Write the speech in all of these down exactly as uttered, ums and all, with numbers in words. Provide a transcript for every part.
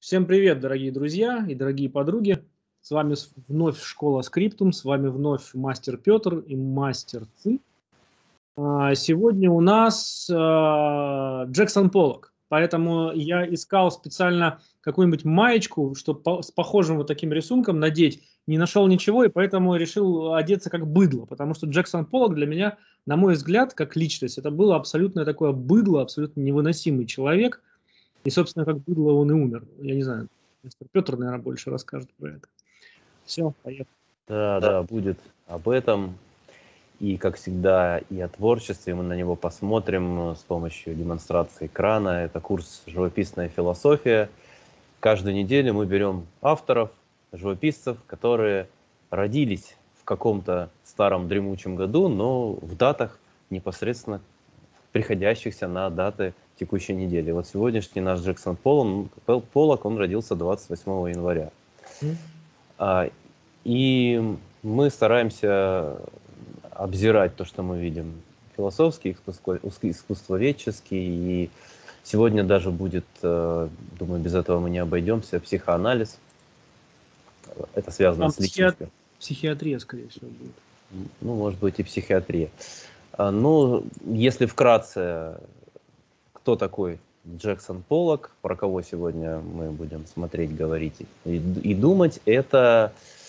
Всем привет, дорогие друзья и дорогие подруги. С вами с- вновь школа Скриптум, с вами вновь мастер Петр и мастер Ци. А, Сегодня у нас а, Джексон Поллок, поэтому я искал специально какую-нибудь маечку, чтобы с похожим вот таким рисунком надеть. Не нашел ничего, и поэтому решил одеться как быдло, потому что Джексон Поллок для меня, на мой взгляд, как личность, это было абсолютно такое быдло, абсолютно невыносимый человек. И, собственно, как быдло он и умер. Я не знаю, мистер Петр, наверное, больше расскажет про это. Все, поехали. Да, да, будет об этом. И, как всегда, и о творчестве. Мы на него посмотрим с помощью демонстрации экрана. Это курс «Живописная философия». Каждую неделю мы берем авторов, живописцев, которые родились в каком-то старом дремучем году, но в датах непосредственно приходящихся на даты текущей недели. Вот сегодняшний наш Джексон Поллок, Поллок, он родился двадцать восьмого января. А, И мы стараемся обзирать то, что мы видим. Философский, искусство, искусствоведческий. И сегодня даже будет, думаю, без этого мы не обойдемся, психоанализ. Это связано Там с психиат- личностью. психиатрия, скорее всего, будет. Ну, может быть, и психиатрия. А, Ну, если вкратце, кто такой Джексон Поллок, про кого сегодня мы будем смотреть, говорить и, и думать, это,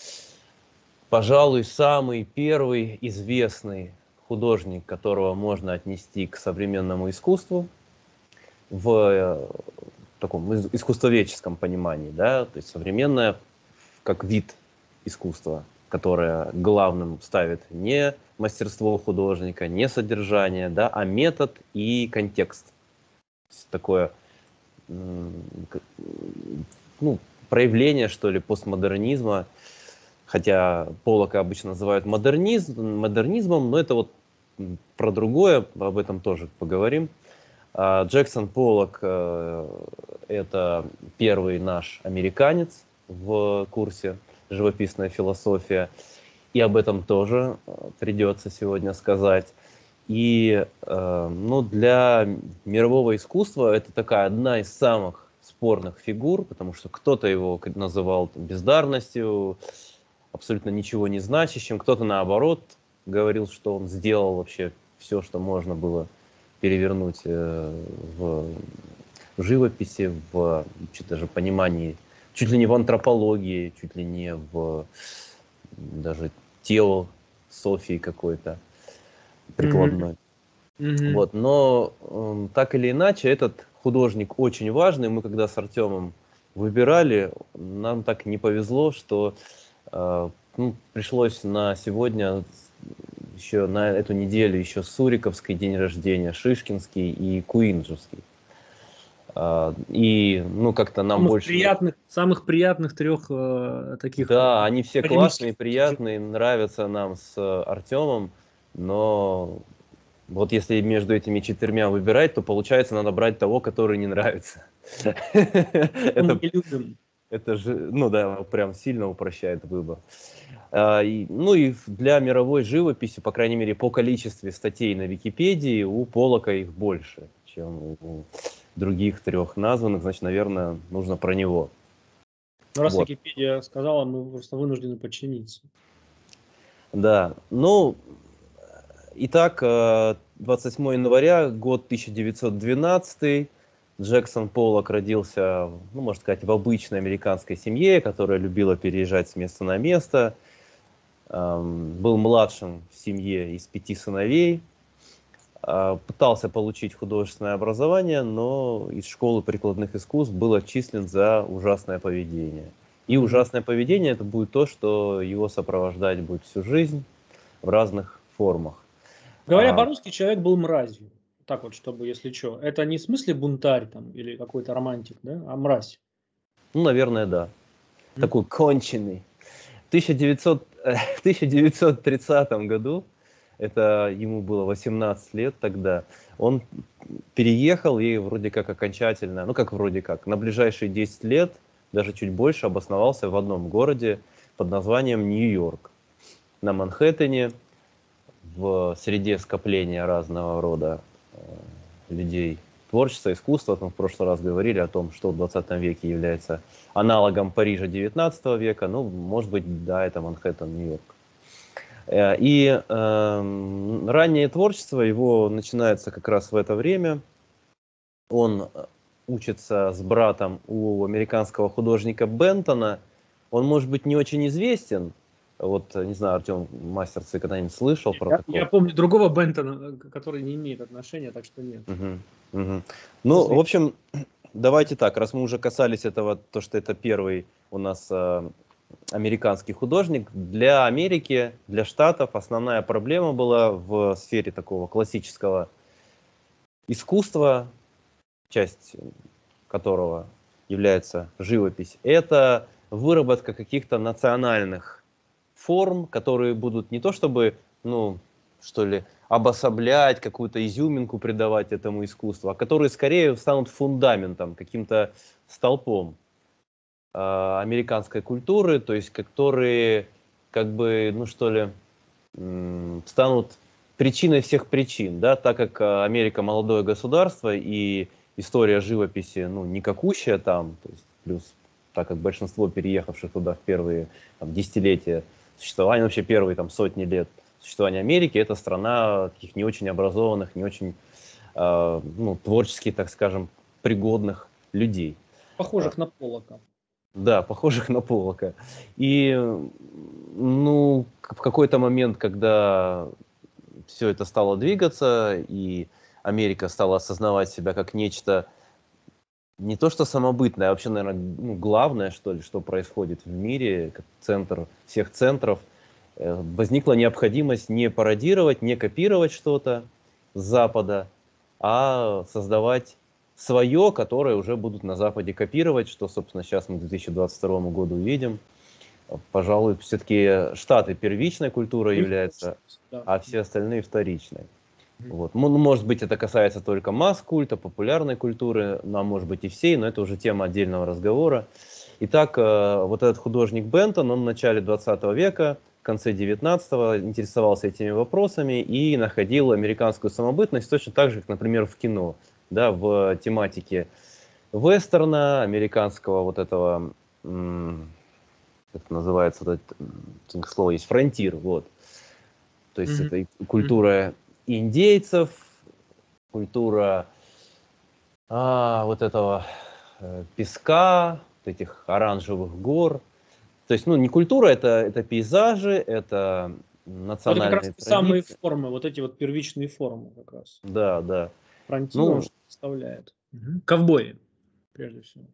пожалуй, самый первый известный художник, которого можно отнести к современному искусству в э, таком ис- искусствоведческом понимании, да, то есть современное как вид искусства, которое главным ставит не мастерство художника, не содержание, да, а метод и контекст. То есть такое м, к- ну, проявление, что ли, постмодернизма. Хотя Поллока обычно называют модернизм, модернизмом, но это вот м, про другое, об этом тоже поговорим. А, Джексон Поллок э, это первый наш американец в курсе «Живописная философия», и об этом тоже э, придется сегодня сказать. И э, ну, для мирового искусства это такая одна из самых спорных фигур, потому что кто-то его называл там, бездарностью, абсолютно ничего не значащим, кто-то наоборот говорил, что он сделал вообще все, что можно было перевернуть э, в живописи, в чуть даже понимании, чуть ли не в антропологии, чуть ли не в даже теософии какой-то Мгм. прикладной. Мгм. Вот, но э, так или иначе, этот художник очень важный. Мы когда с Артемом выбирали, нам так не повезло, что э, ну, пришлось на сегодня, еще на эту неделю, еще Суриковский день рождения, Шишкинский и Куинджевский. А, и, ну, как-то нам Самых больше... приятных, самых приятных трех э, таких э, Да, они все классные, академических. приятные, нравятся нам с Артемом, но вот если между этими четырьмя выбирать, то получается надо брать того, который не нравится. Мы Это, не любим. это же, ну да, прям сильно упрощает выбор. А, и, ну и для мировой живописи, по крайней мере, по количеству статей на Википедии, у Поллока их больше, чем у других трех названных, значит, наверное, нужно про него. Но раз Вот, Википедия сказала, мы просто вынуждены подчиниться. да. Ну, итак, э, двадцать восьмого января, год тысяча девятьсот двенадцатый. Джексон Поллок родился, ну, можно сказать, в обычной американской семье, которая любила переезжать с места на место. Эм, Был младшим в семье из пяти сыновей. Э, Пытался получить художественное образование, но из школы прикладных искусств был отчислен за ужасное поведение. И Мгм. ужасное поведение это будет то, что его сопровождать будет всю жизнь в разных формах. Говоря А, по-русски, человек был мразью. Так вот, чтобы, если что. Это не в смысле бунтарь там или какой-то романтик, да, а мразь. ну, наверное, да. М? Такой конченый. В тысяча девятьсот, э, в тысяча девятьсот тридцатом году, это ему было восемнадцать лет тогда, он переехал и вроде как окончательно, ну как вроде как, на ближайшие десять лет, даже чуть больше, обосновался в одном городе под названием Нью-Йорк. На Манхэттене, в среде скопления разного рода э, людей творчество, искусство. Мы в прошлый раз говорили о том, что в двадцатом веке является аналогом Парижа девятнадцатого века. Ну, может быть, да, это Манхэттен, Нью-Йорк. И э, раннее творчество его начинается как раз в это время. Он учится с братом у американского художника Бентона. Он, может быть, не очень известен. Вот, не знаю, Артем, мастер ци, когда-нибудь слышал про я, такого? Я помню другого Бентона, который не имеет отношения, так что нет. Угу, угу. Ну, в общем, давайте так, раз мы уже касались этого, то, что это первый у нас э, американский художник, для Америки, для Штатов основная проблема была в сфере такого классического искусства, часть которого является живопись, это выработка каких-то национальных форм, которые будут не то чтобы, ну, что ли, обособлять, какую-то изюминку придавать этому искусству, а которые скорее станут фундаментом, каким-то столпом э, американской культуры, то есть которые, как бы, ну что ли, э, станут причиной всех причин, да, так как Америка молодое государство и история живописи, ну, никакущая там, то есть плюс, так как большинство переехавших туда в первые там, десятилетия существования, вообще первые там сотни лет существования Америки, это страна таких не очень образованных, не очень э, ну, творчески, так скажем, пригодных людей. Похожих на Поллока. Да, похожих на Поллока. И, ну, в какой-то момент, когда все это стало двигаться, и Америка стала осознавать себя как нечто не то что самобытное, а вообще, наверное, ну, главное, что ли, что происходит в мире, как центр всех центров, возникла необходимость не пародировать, не копировать что-то с Запада, а создавать свое, которое уже будут на Западе копировать, что, собственно, сейчас мы к две тысячи двадцать второму году увидим. Пожалуй, все-таки Штаты первичной культурой являются, а все остальные вторичной. Вот. Ну, может быть, это касается только масс-культа, популярной культуры, ну, а может быть и всей, но это уже тема отдельного разговора. Итак, вот этот художник Бентон, он в начале двадцатого века, в конце девятнадцатого интересовался этими вопросами и находил американскую самобытность точно так же, как, например, в кино, да, в тематике вестерна, американского вот этого, как это называется, вот это слово есть, фронтир, вот. То есть mm-hmm. это культура индейцев, культура а, вот этого э, песка, вот этих оранжевых гор. То есть, ну, не культура, это, это пейзажи, это национальные вот это как раз традиции. Самые формы, вот эти вот первичные формы как раз. Да, да. Фронтир, ну, он что представляет. Угу. Ковбои, прежде всего.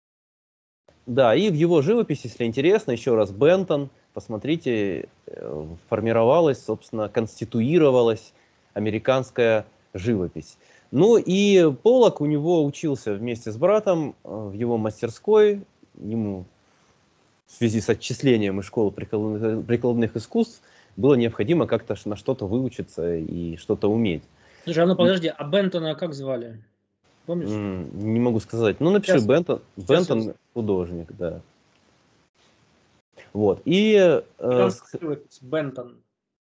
Да, и в его живописи, если интересно, еще раз Бентон, посмотрите, формировалась, собственно, конституировалась американская живопись. Ну и Поллок у него учился вместе с братом в его мастерской. Ему в связи с отчислением из школы прикладных, прикладных искусств было необходимо как-то на что-то выучиться и что-то уметь. Слушай, а ну подожди, а Бентона как звали? Помнишь? Не могу сказать. Ну, напиши сейчас, Бентон, сейчас Бентон я... художник, да. Вот. И, э, Бентон.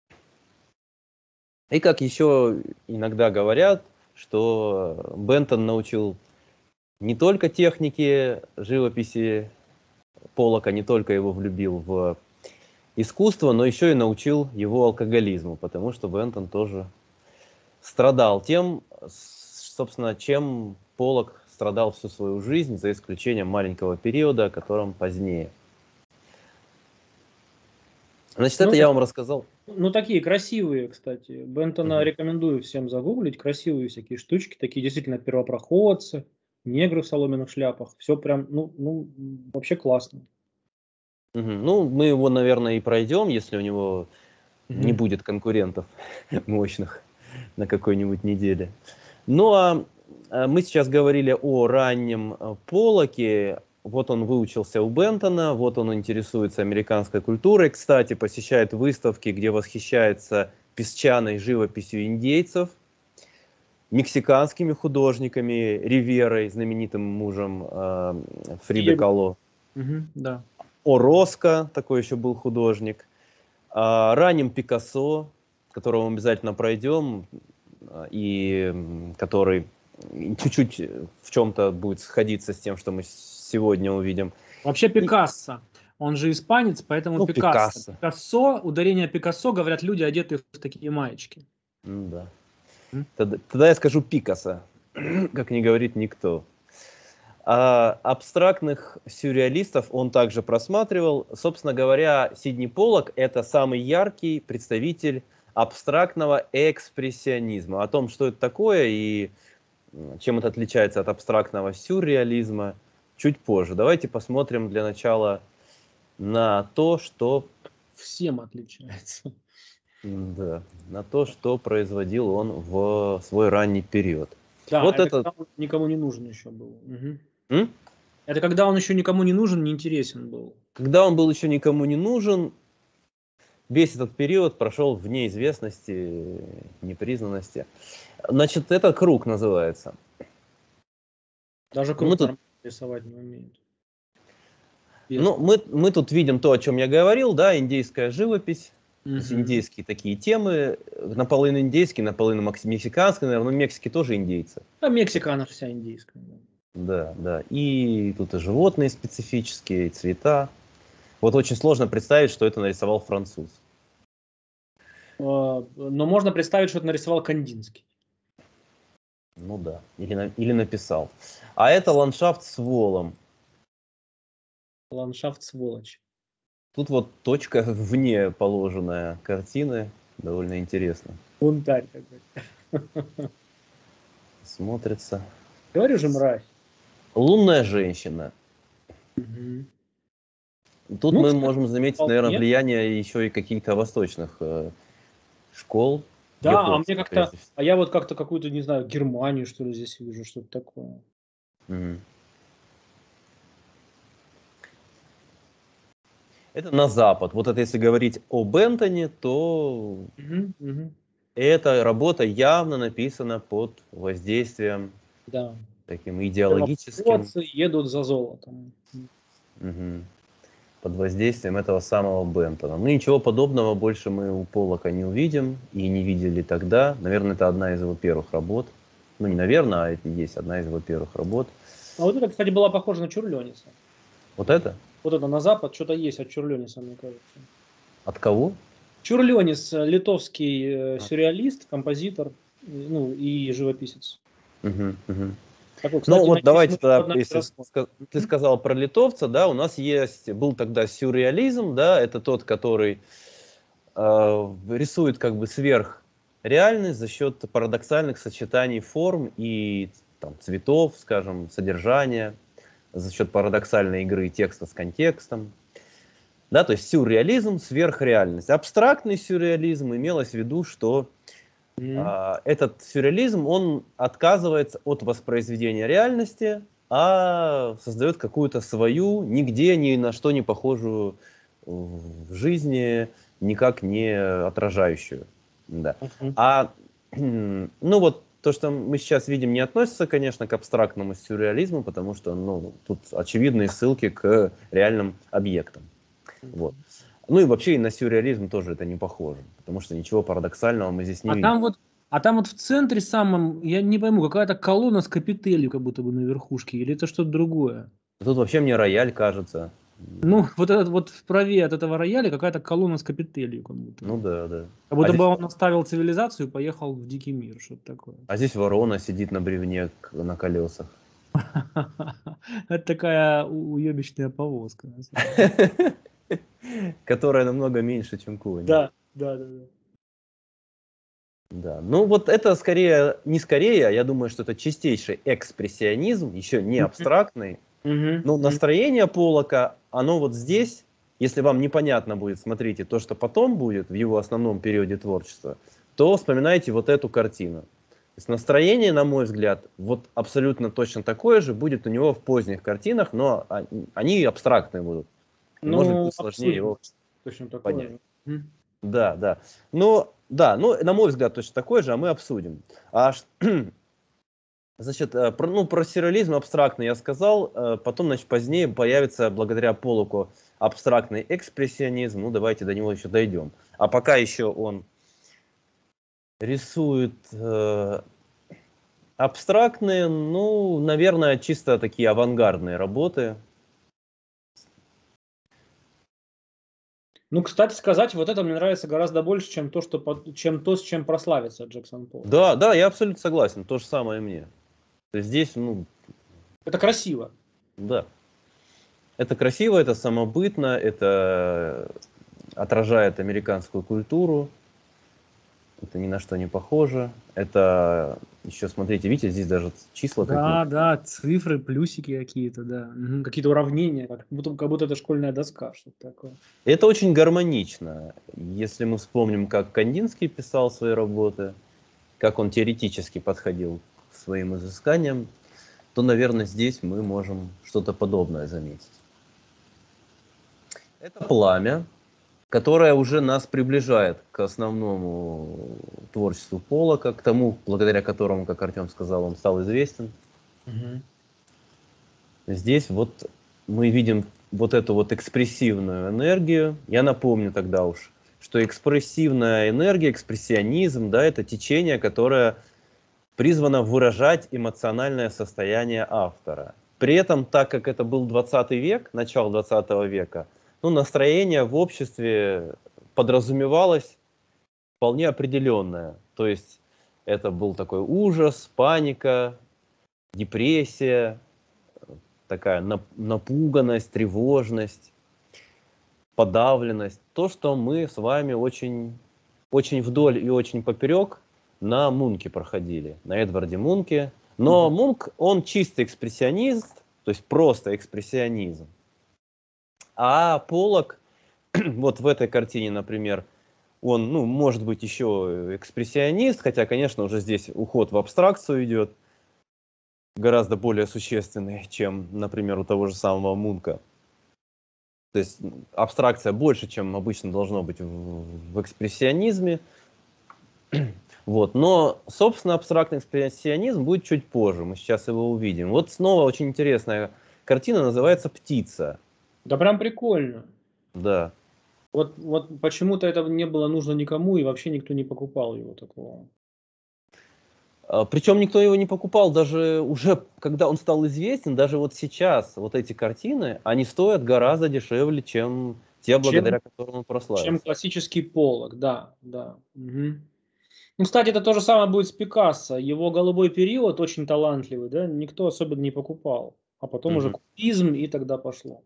И как еще иногда говорят, что Бентон научил не только технике живописи Поллока, не только его влюбил в искусство, но еще и научил его алкоголизму, потому что Бентон тоже страдал тем, собственно, чем Поллок страдал всю свою жизнь, за исключением маленького периода, о котором позднее. Значит, ну, это я вам рассказал. Ну, такие красивые, кстати. Бентона mm-hmm. рекомендую всем загуглить. Красивые всякие штучки, такие действительно первопроходцы, негры в соломенных шляпах. Все прям, ну, ну вообще классно. Mm-hmm. Ну, мы его, наверное, и пройдем, если у него mm-hmm. не будет конкурентов мощных на какой-нибудь неделе. Ну, а мы сейчас говорили о раннем Поллоке. Вот он выучился у Бентона, вот он интересуется американской культурой. Кстати, посещает выставки, где восхищается песчаной живописью индейцев, мексиканскими художниками, Риверой, знаменитым мужем э, Фриды Кало. Угу, да. Ороско, такой еще был художник. Э, ранним Пикассо, которого мы обязательно пройдем, и который чуть-чуть в чем-то будет сходиться с тем, что мы сегодня увидим. Вообще Пикассо, он же испанец, поэтому Ну, Пикассо. Пикассо. Пикассо, ударение Пикассо, говорят люди, одетые в такие маечки. Ну, да. М? Тогда, тогда я скажу Пикассо, как не говорит никто. А абстрактных сюрреалистов он также просматривал. Собственно говоря, Сидни Поллак – это самый яркий представитель абстрактного экспрессионизма. О том, что это такое и чем это отличается от абстрактного сюрреализма, чуть позже. Давайте посмотрим для начала на то, что... Всем отличается. Да, на то, что производил он в свой ранний период. Да, Вот это это... когда он никому не нужен еще был. Угу. М? Это когда он еще никому не нужен, не интересен был. Когда он был еще никому не нужен, весь этот период прошел в неизвестности, непризнанности. Значит, это круг называется. Даже Мы круг тут, рисовать не умеет. Без. ну, мы, мы тут видим то, о чем я говорил, да, индейская живопись, Угу. то есть индейские такие темы, наполовину индейские, наполовину мексиканские, наверное, в Мексике тоже индейцы. А Мексика, она вся индейская. Да. Да, да. И тут и животные специфические, и цвета. Вот очень сложно представить, что это нарисовал француз. Но можно представить, что это нарисовал Кандинский. Ну да, или, на, или написал. А это ландшафт с волом. Ландшафт сволочь. Тут вот точка вне положенная картины. Довольно интересно. Бунтарь какой-то. Смотрится. Говорю же, мразь. Лунная женщина. Угу. Тут Ну, мы кстати, можем заметить, вполне. наверное, влияние еще и каких-то восточных э, школ. Да, а японских, мне как-то, прежде всего. а я вот как-то какую-то, не знаю, Германию, что ли, здесь вижу, что-то такое. Мгм. Это на запад. Вот это если говорить о Бентоне, то Угу, угу. эта работа явно написана под воздействием Да. таким идеологическим, Первопроходцы едут за золотом. мгм, под воздействием этого самого Бентона. Ну, ничего подобного больше мы у Поллока не увидим и не видели тогда. Наверное, это одна из его первых работ. Ну, не наверное, а это и есть одна из его первых работ. А вот это, кстати, была похожа на Чурлениса. Вот это? Вот это на запад что-то есть от Чурлениса, мне кажется. От кого? Чурленис, литовский э, сюрреалист, композитор, ну и живописец. Мгм, мгм. Такой, кстати, Ну вот надеюсь, давайте мы тогда, однажды если рассмотрим. ска- ты сказал про литовца, да, у нас есть, был тогда сюрреализм, да, это тот, который э, рисует как бы сверхреальность за счет парадоксальных сочетаний форм и там, цветов, скажем, содержания, за счет парадоксальной игры текста с контекстом. Да, то есть сюрреализм, сверхреальность. Абстрактный сюрреализм имелось в виду, что Мгм. а, этот сюрреализм, он отказывается от воспроизведения реальности, а создает какую-то свою, нигде ни на что не похожую в жизни, никак не отражающую. Да. Мгм. А ну вот то, что мы сейчас видим, не относится, конечно, к абстрактному сюрреализму, потому что ну, тут очевидные ссылки к реальным объектам. Вот. Ну и вообще и на сюрреализм тоже это не похоже, потому что ничего парадоксального мы здесь не А видим. там вот, а там вот в центре самом, я не пойму, какая-то колонна с капителью, как будто бы на верхушке, или это что-то другое? Тут вообще мне рояль кажется. Ну, вот этот вот вправе от этого рояля какая-то колонна с капителью, как будто Ну бы. да, да. Как А будто бы здесь, он оставил цивилизацию и поехал в дикий мир, что-то такое. а здесь ворона сидит на бревне к- на колесах. Это такая у- уебищная повозка. на самом деле. Которая намного меньше, чем конь. Да, да, да. да. Да. Ну вот это скорее, не скорее, а я думаю, что это чистейший экспрессионизм, еще не абстрактный. Мгм, Но мгм. настроение Поллока, оно вот здесь, если вам непонятно будет, смотрите, то, что потом будет в его основном периоде творчества, то вспоминайте вот эту картину. То есть настроение, на мой взгляд, вот абсолютно точно такое же будет у него в поздних картинах, но а- они абстрактные будут. И может Ну, быть сложнее обсудим его точно такое понять. же. Мгм. Да, да. Но, да, ну, на мой взгляд, точно такое же, а мы обсудим. А, ш- значит, э, про, ну, про сюрреализм абстрактный я сказал, э, потом, значит, позднее появится, благодаря Поллоку, абстрактный экспрессионизм, ну, давайте до него еще дойдем. А пока еще он рисует э, Абстрактные, ну, наверное, чисто такие авангардные работы. Ну, кстати сказать, вот это мне нравится гораздо больше, чем то, что, под- чем то, с чем прославится Джексон Поллок. Да, да, я абсолютно согласен, то же самое и мне. То есть здесь, ну, Это красиво. да. Это красиво, это самобытно, это отражает американскую культуру, это ни на что не похоже. Это еще, смотрите, видите, здесь даже числа Да, какие-то. да, цифры, плюсики какие-то, да. Мгм, какие-то уравнения, как будто, как будто это школьная доска, что-то такое. Это очень гармонично. Если мы вспомним, как Кандинский писал свои работы, как он теоретически подходил к своим изысканиям, то, наверное, здесь мы можем что-то подобное заметить. Это пламя, которое уже нас приближает к основному творчеству Поллока, к тому, благодаря которому, как Артем сказал, он стал известен. Мгм. Здесь вот мы видим вот эту вот экспрессивную энергию. Я напомню тогда уж, что экспрессивная энергия, экспрессионизм, да, это течение, которое призвано выражать эмоциональное состояние автора. При этом, так как это был двадцатый век, начало двадцатого века, ну, настроение в обществе подразумевалось вполне определенное. То есть это был такой ужас, паника, депрессия, такая напуганность, тревожность, подавленность. То, что мы с вами очень, очень вдоль и очень поперек на Мунке проходили, на Эдварде Мунке. Но Мгм. Мунк, он чистый экспрессионист, то есть просто экспрессионизм. А Поллок, вот в этой картине, например, он, ну, может быть, еще экспрессионист, хотя, конечно, уже здесь уход в абстракцию идет, гораздо более существенный, чем, например, у того же самого Мунка. То есть абстракция больше, чем обычно должно быть в, в экспрессионизме. Вот. Но, собственно, абстрактный экспрессионизм будет чуть позже, мы сейчас его увидим. Вот снова очень интересная картина, называется «Птица». Да прям прикольно. Да. Вот, вот почему-то это не было нужно никому, и вообще никто не покупал его такого. А, Причем никто его не покупал, даже уже когда он стал известен, даже вот сейчас вот эти картины, они стоят гораздо дешевле, чем те, Чем, благодаря которым он чем прославился. классический Поллок, да, да. Мгм. Ну, кстати, это то же самое будет с Пикассо. Его голубой период очень талантливый, да, никто особенно не покупал. А потом уже Мгм. кубизм, и тогда пошло.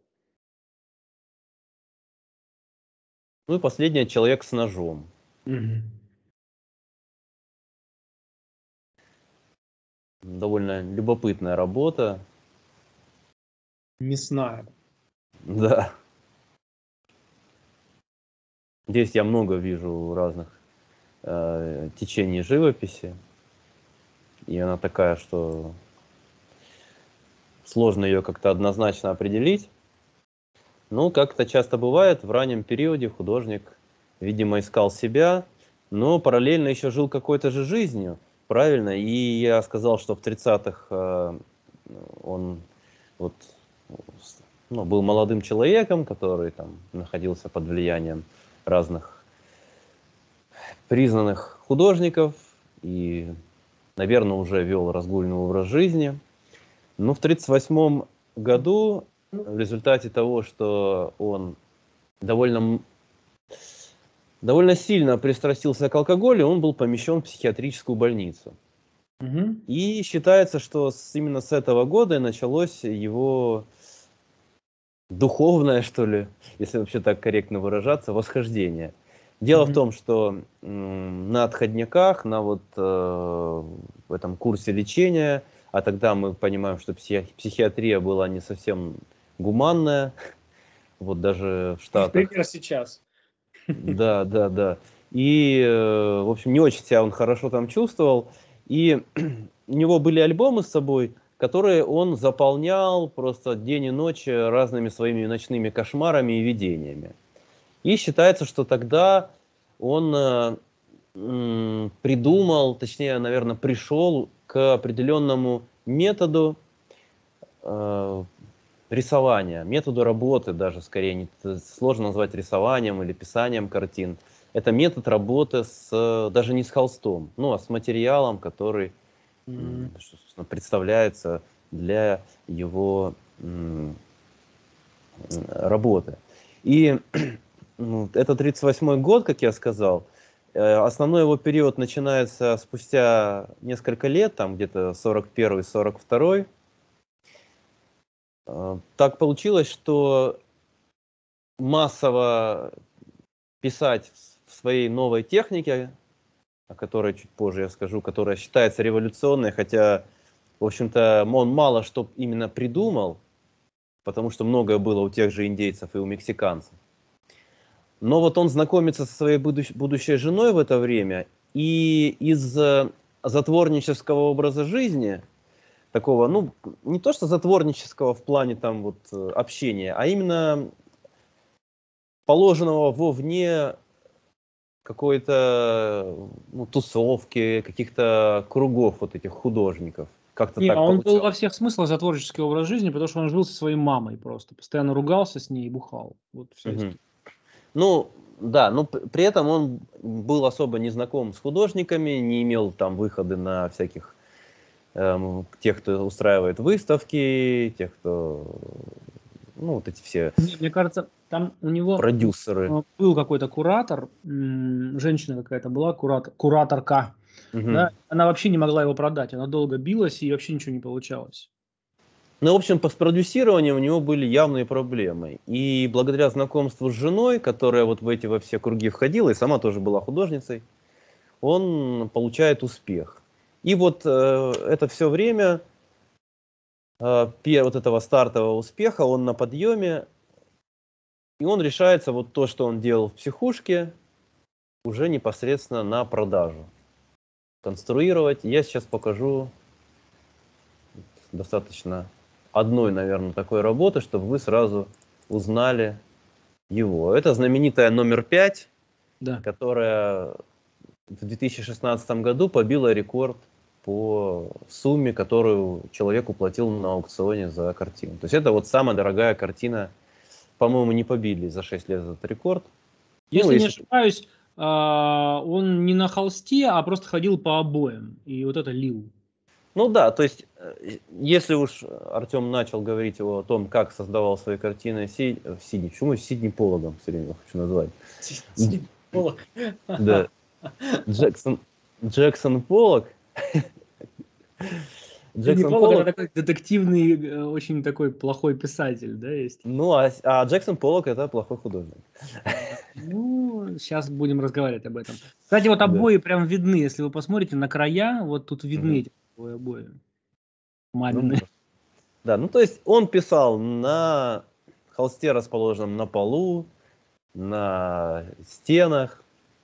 Ну и последнее «Человек с ножом». Мгм. Довольно любопытная работа. Мясная. Да. Здесь я много вижу разных э, течений живописи. И она такая, что сложно ее как-то однозначно определить. Ну, как это часто бывает, в раннем периоде художник, видимо, искал себя, но параллельно еще жил какой-то же жизнью, правильно? И я сказал, что в тридцатых э, он вот, ну, был молодым человеком, который там находился под влиянием разных признанных художников и, наверное, уже вел разгульный образ жизни. Но в тридцать восьмом году в результате того, что он довольно, довольно сильно пристрастился к алкоголю, он был помещен в психиатрическую больницу. Мгм. И считается, что с, именно с этого года началось его духовное, что ли, если вообще так корректно выражаться, восхождение. Дело в Мгм. том, что м, на отходняках, на вот э, в этом курсе лечения, а тогда мы понимаем, что психи- психиатрия была не совсем гуманная, вот даже в Штатах. Пример сейчас. Да, да, да. И, э, в общем, не очень себя он хорошо там чувствовал. И у него были альбомы с собой, которые он заполнял просто день и ночь разными своими ночными кошмарами и видениями. И считается, что тогда он э, м, придумал, точнее, наверное, пришел к определенному методу э, рисования, методу работы даже, скорее, не, т- сложно назвать рисованием или писанием картин. Это метод работы с, даже не с холстом, ну, а с материалом, который М. что, собственно, представляется для его работы. И ну, это тридцать восьмой год, как я сказал. Основной его период начинается спустя несколько лет, там где-то сорок первый — сорок второй. Так получилось, что массово писать в своей новой технике, о которой чуть позже я скажу, которая считается революционной, хотя, в общем-то, он мало что именно придумал, потому что многое было у тех же индейцев и у мексиканцев. Но вот он знакомится со своей будущ- будущей женой в это время, и из затворнического образа жизни, такого, ну, не то что затворнического в плане там вот общения, а именно положенного вовне какой-то ну, тусовки, каких-то кругов вот этих художников. Как-то Не, а так он был получалось. во всех смыслах за творческий образ жизни, потому что он жил со своей мамой просто. Постоянно ругался с ней и бухал. Вот вся Мгм. история. Ну, да, но п- при этом он был особо не знаком с художниками, не имел там выходы на всяких эм, тех, кто устраивает выставки, тех, кто, ну, вот эти все Не, мне кажется, там у него продюсеры. э, был какой-то куратор, м, женщина какая-то была, куратор, кураторка, Мгм. да, она вообще не могла его продать, она долго билась и вообще ничего не получалось. Ну, в общем, по с продюсированием у него были явные проблемы. И благодаря знакомству с женой, которая вот в эти во все круги входила, и сама тоже была художницей, он получает успех. И вот э, это все время, э, пе- вот этого стартового успеха, он на подъеме, и он решается вот то, что он делал в психушке, уже непосредственно на продажу. Конструировать. Я сейчас покажу достаточно одной, наверное, такой работы, чтобы вы сразу узнали его. Это знаменитая номер пять, Да. которая в две тысячи шестнадцатом году побила рекорд по сумме, которую человек уплатил на аукционе за картину. То есть это вот самая дорогая картина. По-моему, не побили за шесть лет этот рекорд. Ну, Если не если... ошибаюсь, а, он не на холсте, а просто ходил по обоям. И вот это лил. Ну да, то есть, э, если уж Артем начал говорить о том, как создавал свои картины Си... э, Сидни, почему Сидни Поллогом все время хочу назвать? Да, Джексон, Джексон Поллок. Сидни Джексон Поллок — это Поллок, такой детективный, э, очень такой плохой писатель, да, есть? ну а, а Джексон Поллок это плохой художник. А, ну, сейчас будем разговаривать об этом. Кстати, вот Да. обои прям видны, если вы посмотрите на края, вот тут видны Мгм. эти обои. Ну, Мамины. может. Да, ну то есть он писал на холсте, расположенном на полу, на стенах,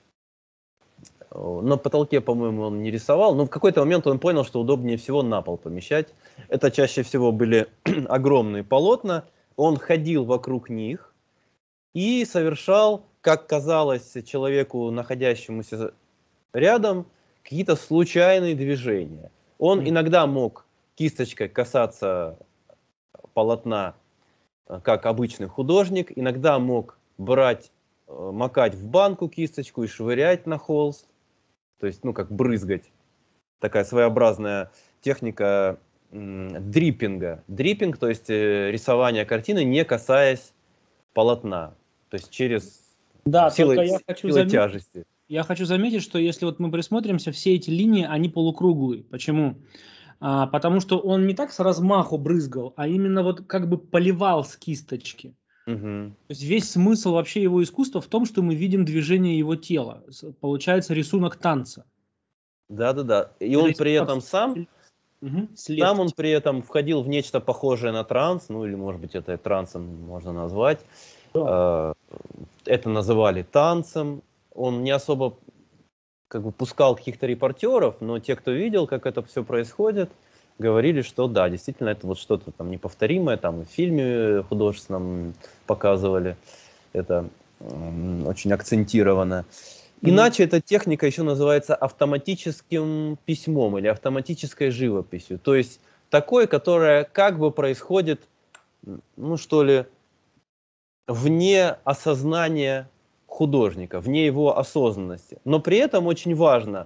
на потолке, по-моему, он не рисовал, но в какой-то момент он понял, что удобнее всего на пол помещать. Это чаще всего были огромные полотна, он ходил вокруг них и совершал, как казалось человеку, находящемуся рядом, какие-то случайные движения. Он М. иногда мог кисточкой касаться полотна, э, как обычный художник, иногда мог брать, э, макать в банку кисточку и швырять на холст, то есть, ну, как брызгать. Такая своеобразная техника м, дриппинга. Дриппинг, то есть э, рисование картины, не касаясь полотна, то есть через Да, только силой, я хочу силой заметить, тяжести. я хочу заметить, что если вот мы присмотримся, все эти линии, они полукруглые. Почему? А, потому что он не так с размаху брызгал, а именно вот как бы поливал с кисточки. Мгм. То есть весь смысл вообще его искусства в том, что мы видим движение его тела. С- Получается рисунок танца. Да-да-да. И Это он при рисунок этом сам, мгм, с сам он легкостью. при этом входил в нечто похожее на транс, ну или, может быть, это трансом можно назвать. Да. Э, Это называли танцем. Он не особо как бы пускал каких-то репортеров, но те, кто видел, как это все происходит, говорили, что да, действительно, это вот что-то там неповторимое, там и в фильме художественном показывали это м, очень акцентированно. Мгм. Иначе эта техника еще называется автоматическим письмом или автоматической живописью. То есть такое, которое как бы происходит, ну что ли, вне осознания художника, вне его осознанности. Но при этом очень важно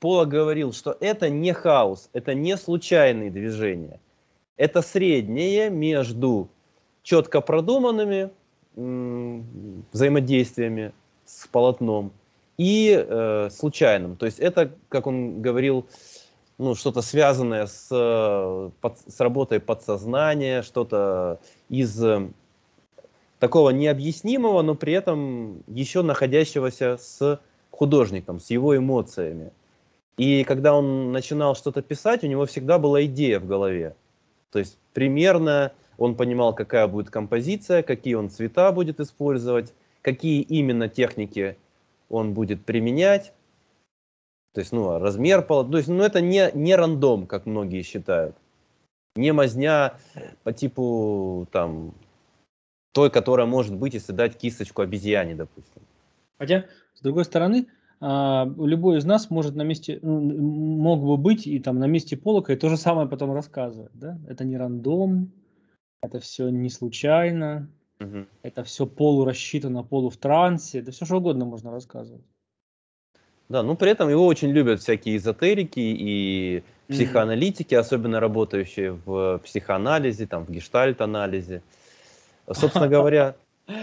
Поллок говорил, что это не хаос, это не случайные движения. Это среднее между четко продуманными м, взаимодействиями с полотном и э, случайным. То есть это, как он говорил, ну, что-то связанное с, под, с работой подсознания, что-то из э, такого необъяснимого, но при этом еще находящегося с художником, с его эмоциями. И когда он начинал что-то писать, у него всегда была идея в голове. То есть примерно он понимал, какая будет композиция, какие он цвета будет использовать, какие именно техники он будет применять. То есть, ну, размер полотна. То есть, ну, это не, не рандом, как многие считают. Не мазня по типу, там, той, которая может быть, если дать кисточку обезьяне, допустим. Хотя, с другой стороны, а, любой из нас может на месте, ну, мог бы быть и там на месте Поллока и то же самое потом рассказывать, да? Это не рандом, это все не случайно, Угу. это все полурассчитано, полу в трансе, это все что угодно можно рассказывать. Да, ну при этом его очень любят всякие эзотерики и психоаналитики, mm-hmm. особенно работающие в психоанализе, там, в гештальт-анализе. Собственно говоря...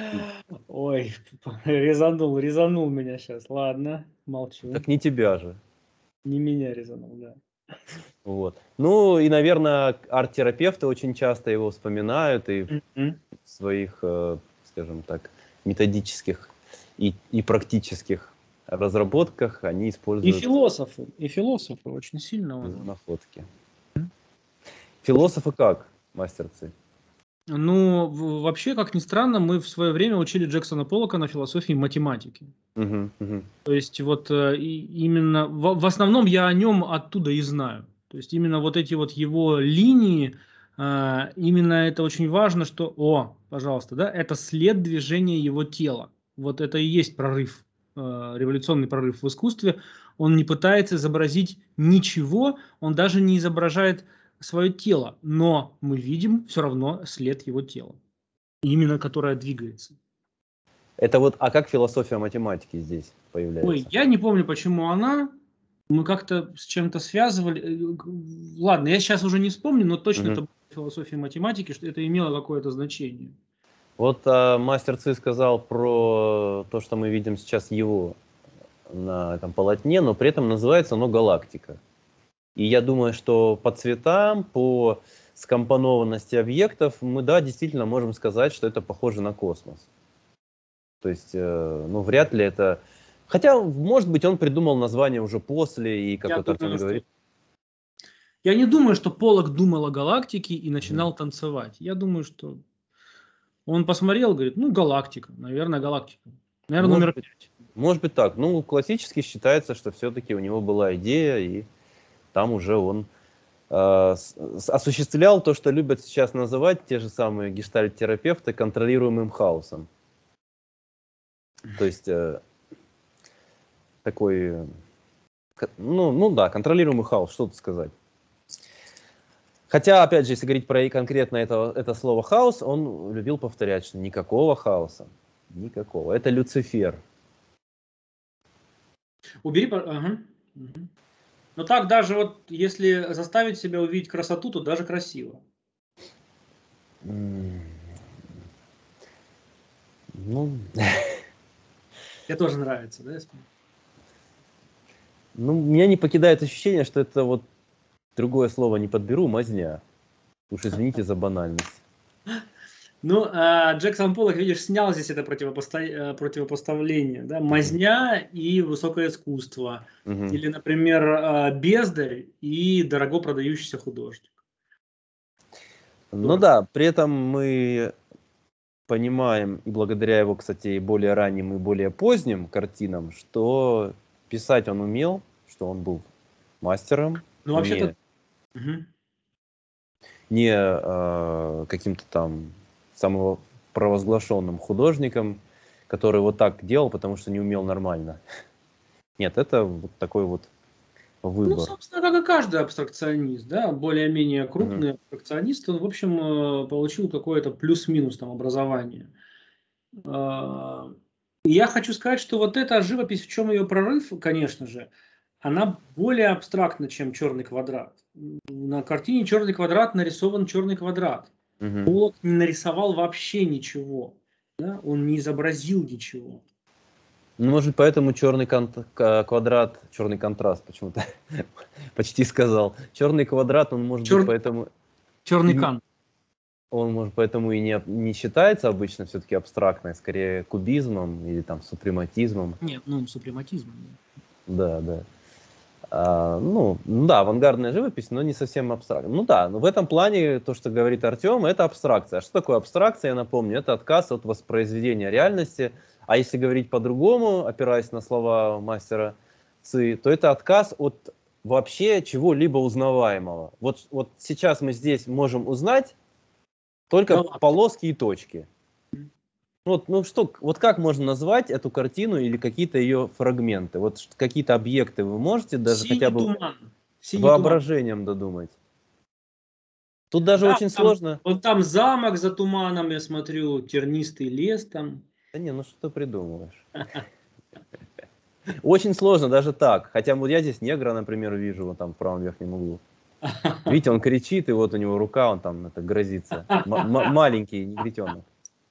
Ой, резанул, резанул меня сейчас. Ладно, молчу. Так не тебя же. Не меня резанул, да. Вот. Ну и, наверное, арт-терапевты очень часто его вспоминают и mm-hmm. в своих, скажем так, методических и, и практических разработках они используют... И философы, и философы очень сильно. Находки. Философы как, мастер Ци? Ну, вообще, как ни странно, мы в свое время учили Джексона Поллока на философии математики. Uh-huh, uh-huh. То есть вот и, именно, в, в основном я о нем оттуда и знаю. То есть именно вот эти вот его линии, а, именно это очень важно, что, о, пожалуйста, да, это след движения его тела. Вот это и есть прорыв, а, революционный прорыв в искусстве. Он не пытается изобразить ничего, он даже не изображает свое тело, но мы видим все равно след его тела, именно которое двигается. Это вот, а как философия математики здесь появляется? Ой, я не помню, почему она, мы как-то с чем-то связывали, ладно, я сейчас уже не вспомню, но точно угу. это была философия математики, что это имело какое-то значение. Вот а, мастер Ци сказал про то, что мы видим сейчас его на этом полотне, но при этом называется оно галактика. И я думаю, что по цветам, по скомпонованности объектов мы, да, действительно можем сказать, что это похоже на космос. То есть, э, ну, вряд ли это... Хотя, может быть, он придумал название уже после, и, как я вот Артем говорит... Я не думаю, что Поллок думал о галактике и начинал mm. танцевать. Я думаю, что он посмотрел, говорит, ну, галактика, наверное, галактика. Наверное, может номер быть, пять. Может быть так. Ну, классически считается, что все-таки у него была идея, и там уже он э, осуществлял то, что любят сейчас называть те же самые гештальт-терапевты контролируемым хаосом. То есть э, такой, ну, ну да, контролируемый хаос, что тут сказать. Хотя, опять же, если говорить про конкретно это, это слово хаос, он любил повторять, что никакого хаоса, никакого. Это Люцифер. Убери, ага. Угу. Но так даже вот, если заставить себя увидеть красоту, то даже красиво. Mm. Ну... Мне тоже нравится, да? Ну, меня не покидает ощущение, что это вот другое слово не подберу, мазня. Уж извините за банальность. Ну, а Джексон Поллок, видишь, снял здесь это противопоста... противопоставление, да, мазня uh-huh. и высокое искусство. Uh-huh. Или, например, бездарь и дорого продающийся художник. Ну да, при этом мы понимаем, и благодаря его, кстати, более ранним и более поздним картинам, что писать он умел, что он был мастером. Ну, вообще-то... Не, угу. не э, каким-то там самопровозглашенным художником, который вот так делал, потому что не умел нормально. Нет, это вот такой вот выбор. Ну, собственно, как и каждый абстракционист, да, более-менее крупный uh-huh. абстракционист, он, в общем, получил какое-то плюс-минус там образование. И я хочу сказать, что вот эта живопись, в чем ее прорыв, конечно же, она более абстрактна, чем черный квадрат. На картине черный квадрат нарисован черный квадрат. Мгм. Поллок не нарисовал вообще ничего. Да? Он не изобразил ничего. Ну, может, поэтому черный кон- к- квадрат, черный контраст почему-то почти сказал. Черный квадрат, он может быть Чер... поэтому Черный и не- кант. он может поэтому и не, не считается обычно все-таки абстрактной, скорее кубизмом или там супрематизмом. Нет, ну, супрематизм. Да, да. А, ну, ну да, авангардная живопись, но не совсем абстрактная. Ну да, но в этом плане то, что говорит Артем, это абстракция. А что такое абстракция, я напомню, это отказ от воспроизведения реальности. А если говорить по-другому, опираясь на слова мастера Ци, то это отказ от вообще чего-либо узнаваемого. Вот, вот сейчас мы здесь можем узнать только Галактика. полоски и точки. Вот, ну что, вот как можно назвать эту картину или какие-то ее фрагменты? Вот ш- какие-то объекты вы можете даже Синий хотя бы туман. Синий туман. воображением додумать? Тут даже Да, очень там, сложно. вот там замок за туманом, я смотрю, тернистый лес там. Да не, ну что ты придумываешь? Очень сложно даже так. Хотя вот я здесь негра, например, вижу, вот там в правом верхнем углу. Видите, он кричит, и вот у него рука, он там это грозится. М- м- маленький негритенок.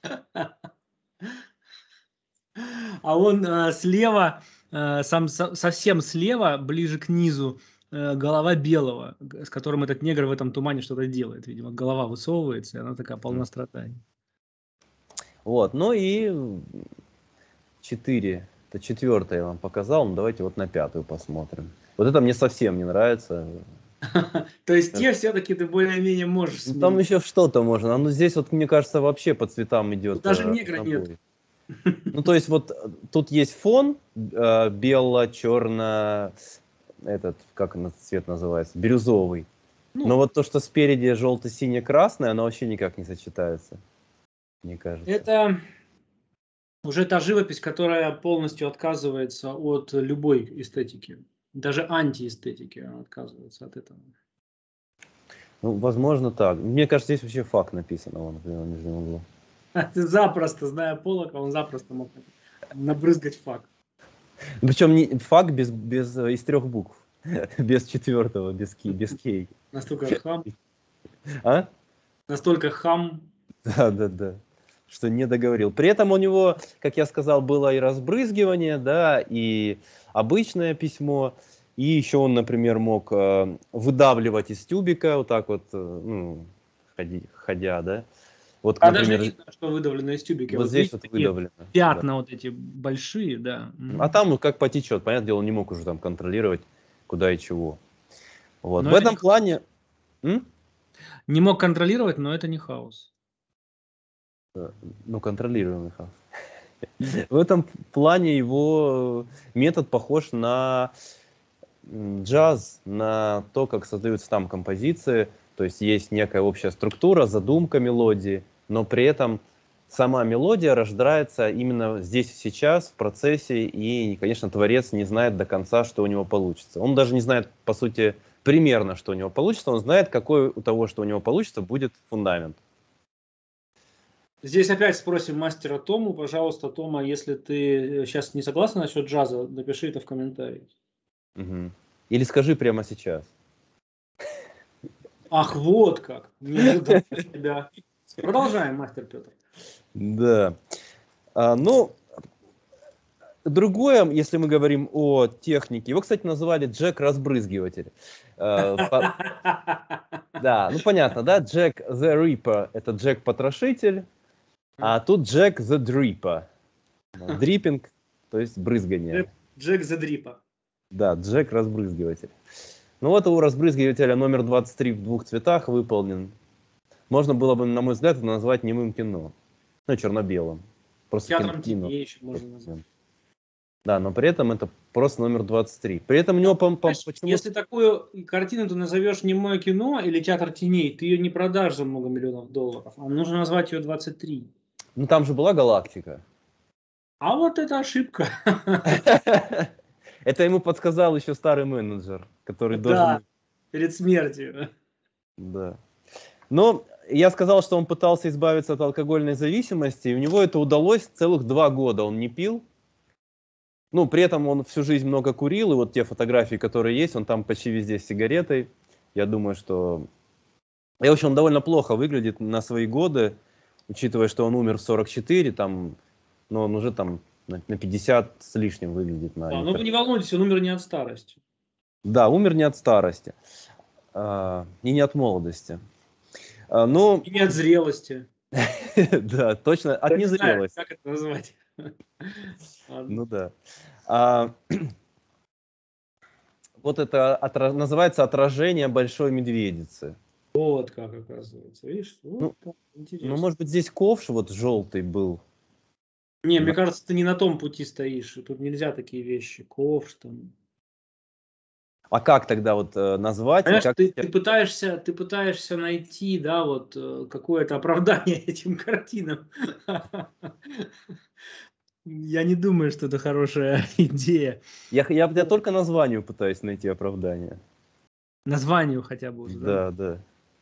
А он э, слева, э, сам, со- совсем слева, ближе к низу, э, голова белого, г- с которым этот негр в этом тумане что-то делает. Видимо, голова высовывается, и она такая полна страданий. Вот, ну и четыре. Это четвертое я вам показал, ну давайте вот на пятую посмотрим. Вот это мне совсем не нравится. То есть те все-таки ты более-менее можешь Ну, там сменить. еще что-то можно. А ну здесь вот, мне кажется, вообще по цветам идет Даже э, негра нет. набой. Ну, то есть вот э, тут есть фон э, бело, черно, этот, как он цвет называется, бирюзовый. Но Ну, вот то, что спереди желто-сине-красное, оно вообще никак не сочетается, мне кажется. это уже та живопись, которая полностью отказывается от любой эстетики. Даже антиэстетики она отказывается от этого. Ну, возможно, так. Мне кажется, здесь вообще факт написан, вон, например, в нижнем углу. Ты запросто, зная Полока, он запросто мог набрызгать факт. Причем не, факт без, без, э, из трех букв. Без четвертого, без ки, без кей. Настолько хам, А? настолько хам. Да, да, да. Что не договорил. При этом у него, как я сказал, было и разбрызгивание, да, и обычное письмо. И еще он, например, мог э, выдавливать из тюбика, вот так вот, э, ну, ходи, ходя, да. Вот, А даже например, видно, что выдавлено из тюбика. вот Вот здесь видите, вот такие выдавлено. пятна вот эти большие, да. Да. А там ну, как потечет, понятное дело, он не мог уже там контролировать, куда и чего. Вот. Но В это этом не, плане... М? не мог контролировать, но это не хаос. Ну, контролируемый хаос. В этом плане его метод похож на джаз, на то, как создаются там композиции. То есть есть некая общая структура, задумка мелодии, но при этом сама мелодия рождается именно здесь и сейчас, в процессе, и, конечно, творец не знает до конца, что у него получится. Он даже не знает, по сути, примерно, что у него получится, он знает, какой у того, что у него получится, будет фундамент. Здесь опять спросим мастера Тому. Пожалуйста, Тома, если ты сейчас не согласен насчет джаза, напиши это в комментариях. Угу. Или скажи прямо сейчас. Ах, вот как. Не ожидал от тебя. Продолжаем, мастер Петр. Да. А, ну, другое, если мы говорим о технике, его, кстати, называли Джек-разбрызгиватель. Э, по- Да, ну понятно, да, Джек the Ripper — это Джек-потрошитель, а тут Джек the Dripper. Дриппинг, то есть брызгание. Джек Задрипа. Да, Джек-разбрызгиватель. Ну вот у разбрызгивателя номер двадцать три в двух цветах выполнен. Можно было бы, на мой взгляд, это назвать немым кино. Ну, черно-белым. Просто Театром кино. теней еще можно назвать. Да, но при этом это просто номер двадцать три. При этом у него по, по, почему... Если такую картину ты назовешь немое кино или театр теней, ты ее не продашь за много миллионов долларов. А нужно назвать ее двадцать три. Ну там же была галактика. А вот это ошибка. Это ему подсказал еще старый менеджер, который должен... Да, перед смертью. Да. Но я сказал, что он пытался избавиться от алкогольной зависимости, и у него это удалось целых два года. Он не пил. Ну, при этом он всю жизнь много курил, и вот те фотографии, которые есть, он там почти везде с сигаретой. Я думаю, что... И, в общем, он довольно плохо выглядит на свои годы, учитывая, что он умер в сорок четыре, там, но он уже там на, на пятьдесят с лишним выглядит. На Да, но вы не волнуйтесь, он умер не от старости. Да, умер не от старости, а, и не от молодости. А, но... И не от зрелости. Да, точно, от незрелости. Как это назвать? Ну да. А, вот это отра... называется отражение большой медведицы. Вот как оказывается. Видишь? Вот Ну, как интересно. ну, может быть, здесь ковш вот желтый был. Не, Да. мне кажется, ты не на том пути стоишь. Тут нельзя такие вещи. Ковш там. А как тогда вот э, назвать? Понимаешь, Как... ты, ты, пытаешься, ты пытаешься найти, да, вот э, какое-то оправдание этим картинам. Я не думаю, что это хорошая идея. Я, я, я только названию пытаюсь найти оправдание. Названию хотя бы уже, да? Да, да.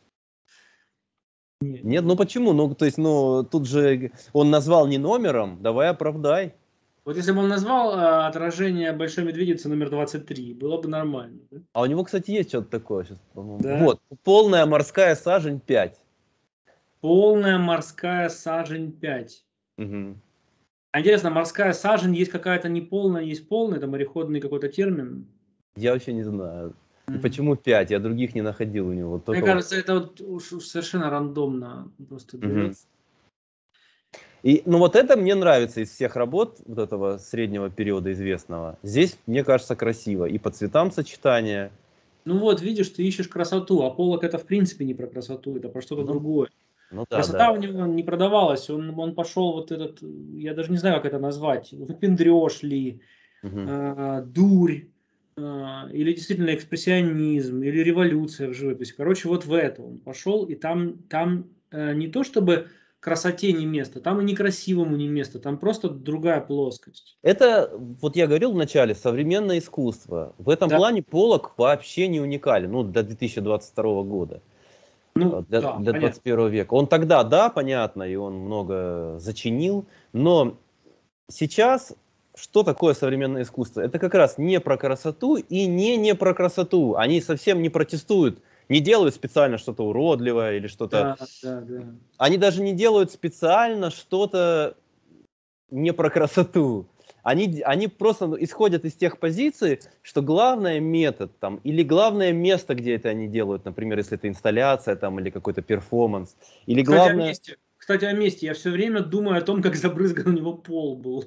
Не, Нет, ну почему? Ну, то есть, ну, тут же он назвал не номером, давай оправдай. Вот если бы он назвал э, отражение большой медведицы номер двадцать три, было бы нормально. Да? А у него, кстати, есть что-то такое сейчас, по-моему. Да. Вот, полная морская сажень пять. Полная морская сажень пять. Угу. А интересно, морская сажень есть какая-то неполная, есть полная, это мореходный какой-то термин? Я вообще не знаю. И Mm. почему пять? Я других не находил у него. Мне Только кажется, это вот уж, уж совершенно рандомно просто берется. И, ну вот это мне нравится из всех работ вот этого среднего периода известного. Здесь, мне кажется, красиво. И по цветам сочетания. Ну вот, видишь, ты ищешь красоту, а Поллок это в принципе не про красоту, это про что-то Ну, другое. ну да, Красота да. у него не продавалась, он, он пошел вот этот, я даже не знаю, как это назвать, выпендрёж ли, Угу. э, дурь, э, или действительно экспрессионизм, или революция в живописи. Короче, вот в это он пошел, и там, там э, не то чтобы красоте не место, там и некрасивому не место, там просто другая плоскость. Это, вот я говорил в начале, современное искусство. В этом Да. плане Поллок вообще не уникален. Ну, до две тысячи двадцать второго года. Ну, Для, да, для двадцать первого века. Он тогда, да, понятно, и он много зачинил. Но сейчас... Что такое современное искусство? Это как раз не про красоту и не не про красоту. Они совсем не протестуют, не делают специально что-то уродливое или что-то... Да, да, да. Они даже не делают специально что-то не про красоту. Они, они просто исходят из тех позиций, что главное метод там, или главное место, где это они делают, например, если это инсталляция там, или какой-то перформанс. Или Кстати, главное... о месте. Кстати, о месте. Я все время думаю о том, как забрызган у него пол был.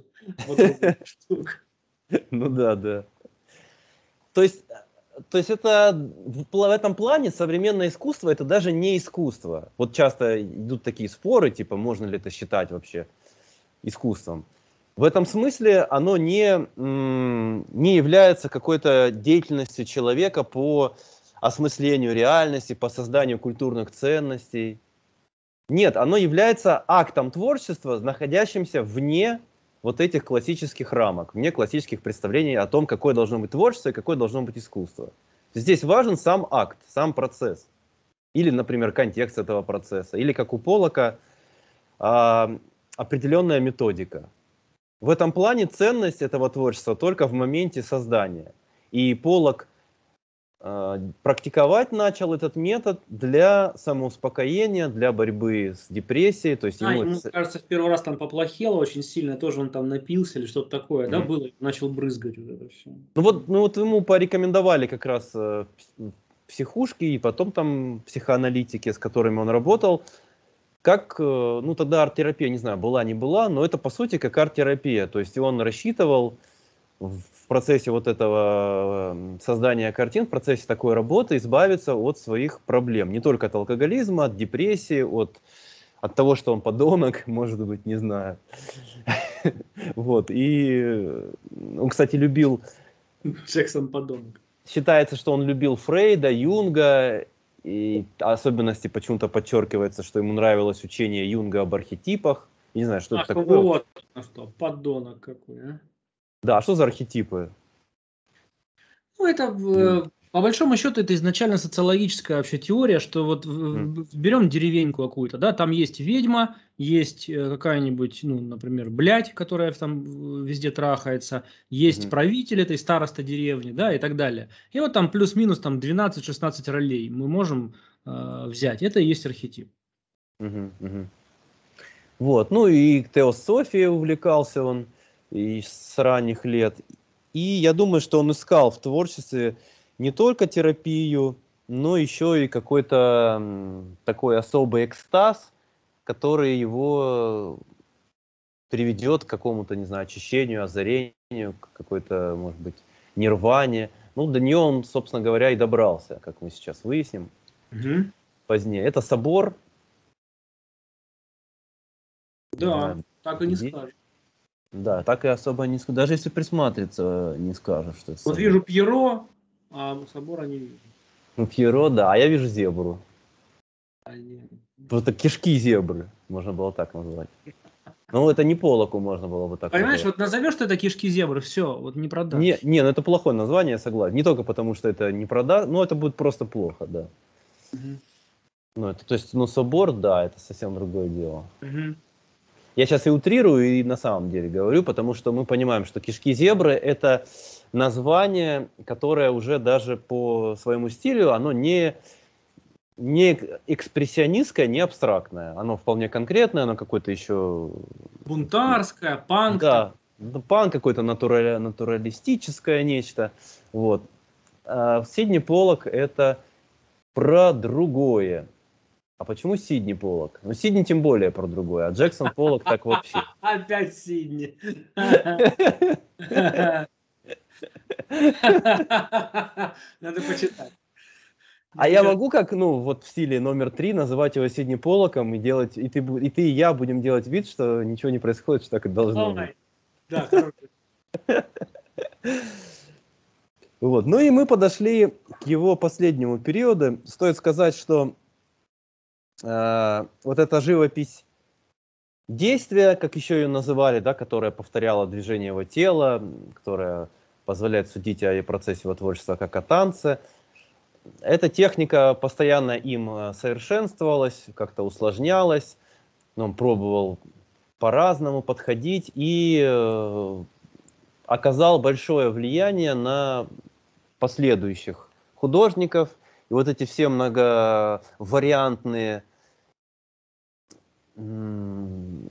Ну да, да. То есть, то есть это в, в этом плане современное искусство это даже не искусство. Вот часто идут такие споры, типа, можно ли это считать вообще искусством. В этом смысле оно не, не является какой-то деятельностью человека по осмыслению реальности, по созданию культурных ценностей. Нет, оно является актом творчества, находящимся вне вот этих классических рамок, вне классических представлений о том, какое должно быть творчество и какое должно быть искусство. Здесь важен сам акт, сам процесс. Или, например, контекст этого процесса. Или, как у Поллока, определенная методика. В этом плане ценность этого творчества только в моменте создания. И Поллок практиковать начал этот метод для самоуспокоения, для борьбы с депрессией. То есть а, ему... ему, кажется, в первый раз там поплохело очень сильно, тоже он там напился или что-то такое, mm-hmm. да, было, начал брызгать вот это все. Ну вот, ну вот ему порекомендовали как раз э, психушки и потом там психоаналитики, с которыми он работал, как, э, ну тогда арт-терапия, не знаю, была, не была, но это по сути как арт-терапия. То есть он рассчитывал в процессе вот этого создания картин, в процессе такой работы избавиться от своих проблем. Не только от алкоголизма, от депрессии, от, от того, что он подонок, может быть, не знаю. Вот. И он, кстати, любил... Джексон подонок. Считается, что он любил Фрейда, Юнга, и особенности почему-то подчеркивается, что ему нравилось учение Юнга об архетипах. Не знаю, что Ах, это такое. Вот, что, подонок какой, а? Да, а что за архетипы? Ну, это, По большому счету, это изначально социологическая вообще теория, что вот М, берем деревеньку какую-то, да, там есть ведьма, есть э, какая-нибудь, ну, например, блядь, которая там э, везде трахается, есть мгм, правитель этой староста деревни, да, и так далее. И вот там плюс-минус там двенадцать-шестнадцать ролей мы можем э, взять. Это и есть архетип. мгм, мгм. Вот, ну и теософией увлекался он и с ранних лет. И я думаю, что он искал в творчестве не только терапию, но еще и какой-то м, такой особый экстаз, который его приведет к какому-то, не знаю, очищению, озарению, к какой-то, может быть, нирване. Ну, до нее он, собственно говоря, и добрался, как мы сейчас выясним Мгм. позднее. Это собор, не Да, знаю, так и не где. скажешь. Да, так и особо не скажешь. Даже если присматриваться, не скажешь, что это Вот собор. вижу Пьеро, а собора не вижу. Ну, Пьеро, да, а я вижу зебру. А, не. Просто кишки зебры, можно было так назвать. Ну, это не Полоку можно было бы так Понимаешь, назвать. вот назовешь ты это кишки зебры, все, вот не Не, продашь. не, ну это плохое название, я согласен. Не только потому, что это не прода, но это будет просто плохо, да. Мгм. Ну, это, то есть, ну, собор, да, это совсем другое дело. Мгм. Я сейчас и утрирую, и на самом деле говорю, потому что мы понимаем, что кишки зебры – это название, которое уже даже по своему стилю, оно не, не экспрессионистское, не абстрактное. Оно вполне конкретное, оно какое-то еще, Бунтарская, панк так. да, ну, пан какое-то натурали, натуралистическое нечто. Вот. А Сидни Поллак – это про другое. А почему Сидни Поллак? Ну, Сидни тем более про другое, а Джексон Поллак так вообще. Опять Сидни. Надо почитать. А я Ничего. могу как, ну, вот в стиле номер три называть его Сидни Поллаком и делать, и ты, бу- и ты, и я будем делать вид, что ничего не происходит, что так и должно быть. Ой, да, хороший. Вот. Ну и мы подошли к его последнему периоду. Стоит сказать, что э, вот эта живопись действия, как еще ее называли, да, которая повторяла движение его тела, м, которая позволяет судить о процессе его творчества как о танце. Эта техника постоянно им э, совершенствовалась, как-то усложнялась. Он пробовал по-разному подходить и э, оказал большое влияние на последующих художников. И вот эти все многовариантные м,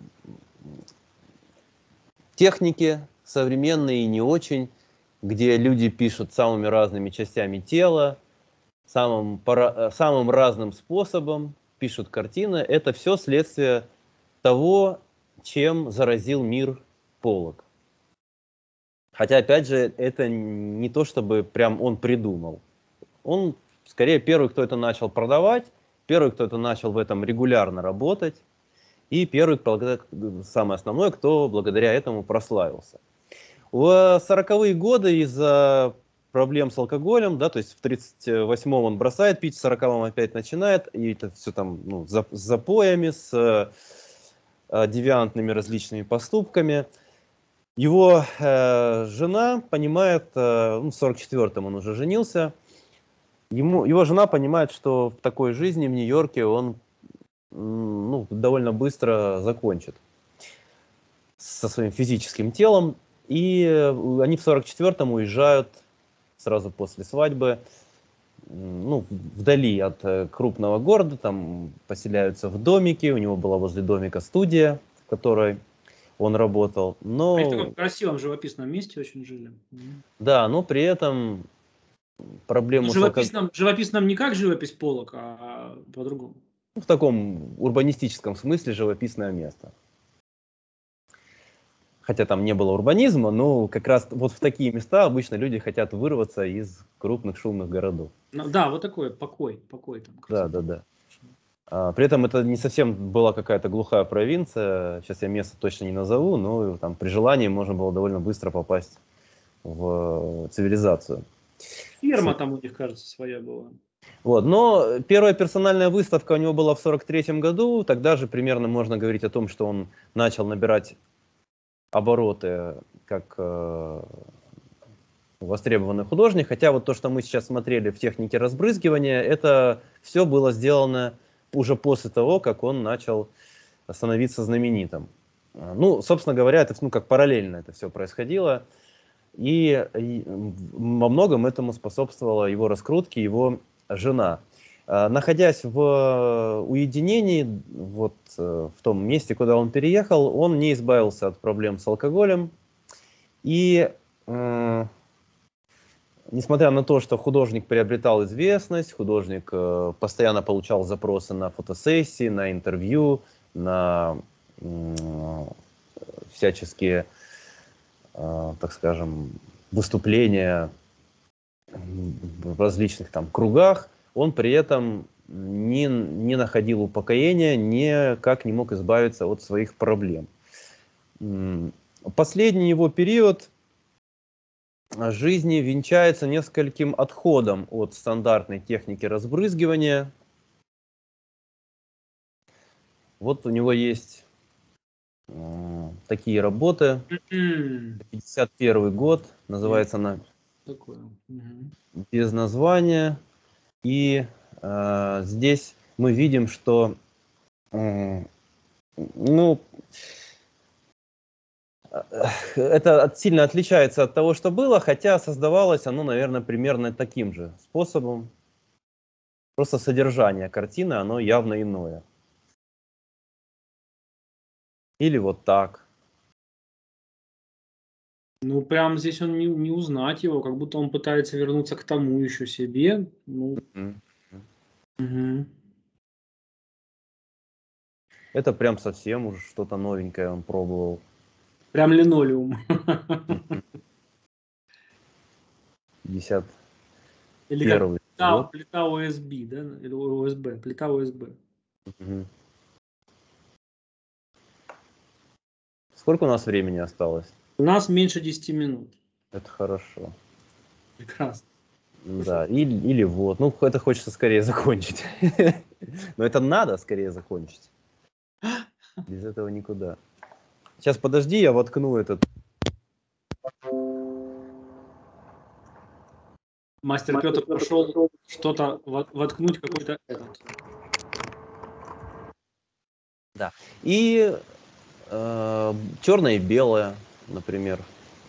техники, современные и не очень, где люди пишут самыми разными частями тела, самым, пора- э, самым разным способом, пишут картины, это все следствие того, чем заразил мир Поллок. Хотя, опять же, это не то, чтобы прям он придумал. Он, скорее, первый, кто это начал продавать, первый, кто это начал в этом регулярно работать, и первый, благодаря- самое основное, кто благодаря этому прославился. В сороковые годы из-за проблем с алкоголем, да, то есть в тридцать восьмом он бросает пить, в сороковом опять начинает, и это все там ну, за, с запоями, с э, девиантными различными поступками. Его э, жена понимает, э, ну, в сорок четвёртом он уже женился, ему, его жена понимает, что в такой жизни в Нью-Йорке он м, ну, довольно быстро закончит со своим физическим телом, и э, они в сорок четвёртом уезжают сразу после свадьбы, м, ну, вдали от э, крупного города, там поселяются в домике, у него была возле домика студия, в которой он работал, Они в но таком красивом живописном месте очень жили. Мгм. да, но при этом Ну, проблему с алкоголем, живописном, живописном не как живопись Полока, а по-другому. в таком урбанистическом смысле живописное место. Хотя там не было урбанизма, но как раз вот в такие места обычно люди хотят вырваться из крупных шумных городов. Ну, да, вот такой покой, покой там, Да, да, красота. да. А, при этом это не совсем была какая-то глухая провинция. Сейчас я место точно не назову, но там при желании можно было довольно быстро попасть в цивилизацию. Ферма там у них, кажется, своя была. Вот. Но первая персональная выставка у него была в сорок третьем году. Тогда же примерно можно говорить о том, что он начал набирать обороты как э, востребованный художник, хотя вот то, что мы сейчас смотрели в технике разбрызгивания, это все было сделано уже после того, как он начал становиться знаменитым. Ну, собственно говоря, это ну, как параллельно это все происходило, и, и во многом этому способствовала его раскрутке его жена. Находясь в уединении, вот в том месте, куда он переехал, он не избавился от проблем с алкоголем. И э, несмотря на то, что художник приобретал известность, художник э, постоянно получал запросы на фотосессии, на интервью, на э, всяческие, э, так скажем, выступления в различных там кругах, он при этом не, не находил упокоения, никак не мог избавиться от своих проблем. Последний его период жизни венчается нескольким отходом от стандартной техники разбрызгивания. Вот у него есть э, такие работы. пятьдесят первый год, называется она Такое. Угу. «Без названия». И э, здесь мы видим, что э, ну, это сильно отличается от того, что было, хотя создавалось оно, наверное, примерно таким же способом. Просто содержание картины, оно явно иное. Или вот так. Ну, прям здесь он не, не узнать его, как будто он пытается вернуться к тому еще себе. Ну. Mm-hmm. Угу. Это прям совсем уже что-то новенькое он пробовал. Прям линолеум. пятьдесят Или как плита, плита о эс би, да? Или о эс би, плита о эс би. Угу. Сколько у нас времени осталось? У нас меньше десяти минут. Это хорошо. Прекрасно. Да, или, или вот. Ну, это хочется скорее закончить. Но это надо скорее закончить. Без этого никуда. Сейчас подожди, я воткну этот. Мастер, Мастер Петр пошел что-то воткнуть, какой-то этот. Да. И э, черное и белое, например.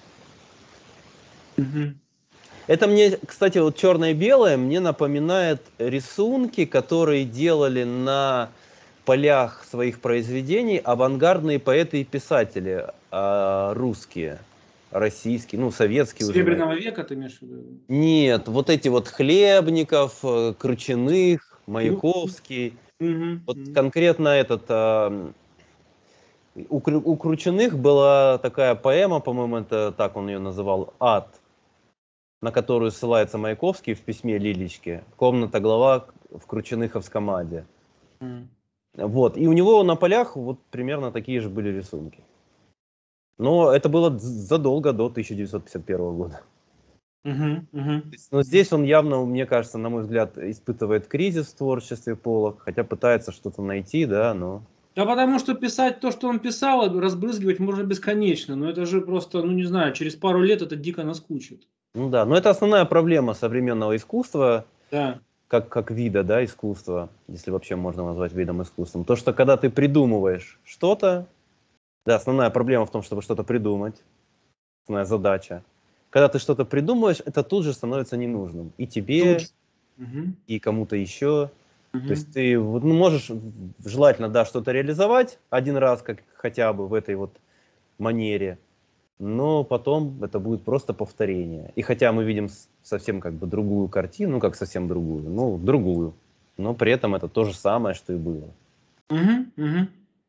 Угу. Это мне, кстати, вот черное и белое мне напоминает рисунки, которые делали на полях своих произведений авангардные поэты и писатели э, русские, российские, ну, советские уже. Серебряного века ты имеешь в виду? Нет, вот эти вот Хлебников, Кручиных, Маяковский. Угу. Вот конкретно этот... Э, у, у Кручиных была такая поэма, по-моему, это так он ее называл, «Ад», на которую ссылается Маяковский в письме Лилечке. «Комната глава в Кручиныховском аде». Mm. Вот. И у него на полях вот примерно такие же были рисунки. Но это было задолго до тысяча девятьсот пятьдесят первого года. Uh-huh, uh-huh. Но здесь он явно, мне кажется, на мой взгляд, испытывает кризис в творчестве Поллок, хотя пытается что-то найти, да, но... Да потому что писать то, что он писал, разбрызгивать можно бесконечно, но это же просто, ну не знаю, через пару лет это дико наскучит. Ну да, но это основная проблема современного искусства, да. как, как вида, да, искусства, если вообще можно назвать видом искусством. То, что когда ты придумываешь что-то, да, основная проблема в том, чтобы что-то придумать, основная задача. Когда ты что-то придумываешь, это тут же становится ненужным. И тебе, угу. и кому-то еще. Угу. То есть ты ну, можешь желательно, да, что-то реализовать один раз, как хотя бы в этой вот манере, но потом это будет просто повторение. И хотя мы видим совсем как бы другую картину, ну как совсем другую, ну другую, но при этом это то же самое, что и было. Угу, угу.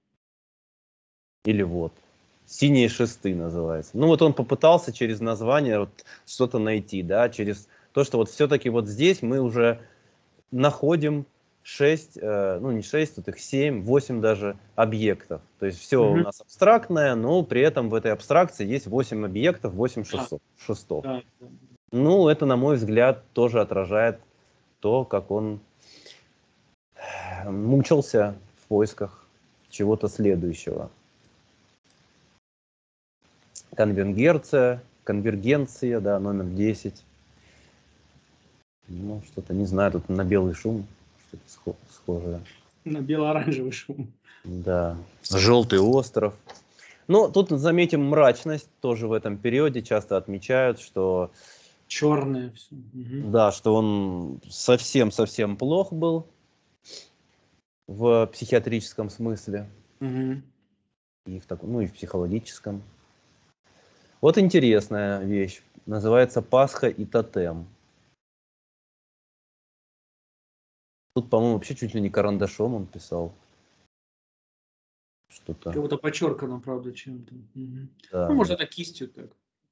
Или вот «Синие шесты» называется. Ну вот он попытался через название вот что-то найти, да, через то, что вот все-таки вот здесь мы уже находим шесть, э, ну не шесть, тут их семь, восемь даже объектов. То есть все угу. у нас абстрактное, но при этом в этой абстракции есть восемь объектов, восемь шестов. шестов. Да. Ну, это, на мой взгляд, тоже отражает то, как он мучился в поисках чего-то следующего. Конвенгерция, Конвергенция, да, номер десять. Ну, что-то, не знаю, тут на белый шум что-то схожее. На бело-оранжевый шум. Да. Желтый остров. Ну, тут заметим мрачность тоже в этом периоде. Часто отмечают, что... Черное все. Угу. Да, что он совсем-совсем плох был в психиатрическом смысле. Угу. И в таком, ну и в психологическом. Вот интересная вещь. Называется «Пасха и тотем». Тут, по-моему, вообще чуть ли не карандашом он писал. Что-то. Как-то подчеркано, правда, чем-то. Угу. Да, ну, может, да. это кистью так.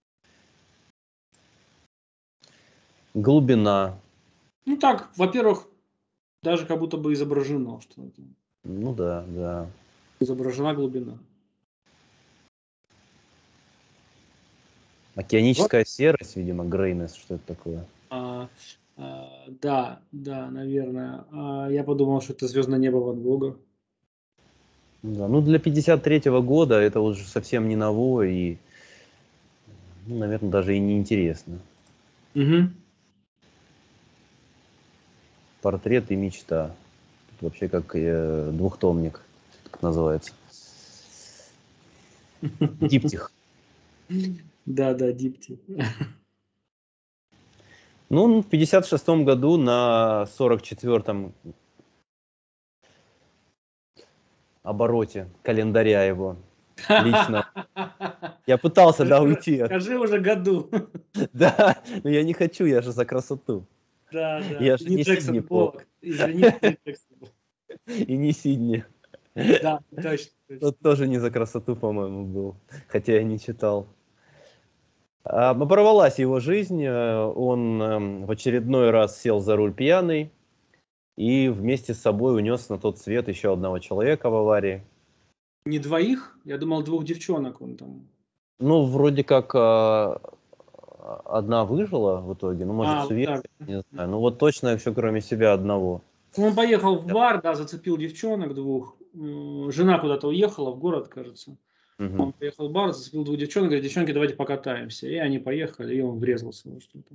Глубина. Ну так, во-первых, даже как будто бы изображено, что это. Ну да, да. Изображена глубина. Океаническая вот. Серость, видимо, грейнес, что это такое? А, а, да, да, наверное. А, я подумал, что это звездное небо Ван Гога. Да, ну для пятьдесят третьего года это уже совсем не новое и, ну, наверное, даже и неинтересно. Угу. Портрет и мечта. Тут вообще как э, двухтомник, как называется. Диптих. Да, да, диптих. Ну, в пятьдесят шестом году на сорок четвёртом обороте календаря его лично. Я пытался, да, уйти. Скажи уже году. Да, но я не хочу, я же за красоту. Да, да. Я же не Сидни Поллак. Извини, Джексон. И не Сидни. Да, точно. Тот тоже не за красоту, по-моему, был. Хотя я не читал. Оборвалась его жизнь. Он в очередной раз сел за руль пьяный и вместе с собой унес на тот свет еще одного человека в аварии. Не двоих? Я думал, двух девчонок он там. Ну, вроде как а, одна выжила в итоге, ну, может, а, все вот не знаю. Ну, вот точно все, кроме себя, одного. Он поехал в бар, да, зацепил девчонок двух. Жена куда-то уехала в город, кажется. Угу. Он поехал в бар, зацепил двух девчонок, говорит, девчонки, давайте покатаемся. И они поехали, и он врезался во что-то.